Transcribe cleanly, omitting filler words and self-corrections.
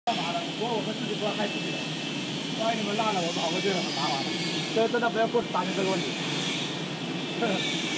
干嘛的？我们自己不要害自己的，万一你们落了，我跑过去了很麻烦的。这真的不要过去担心这个问题。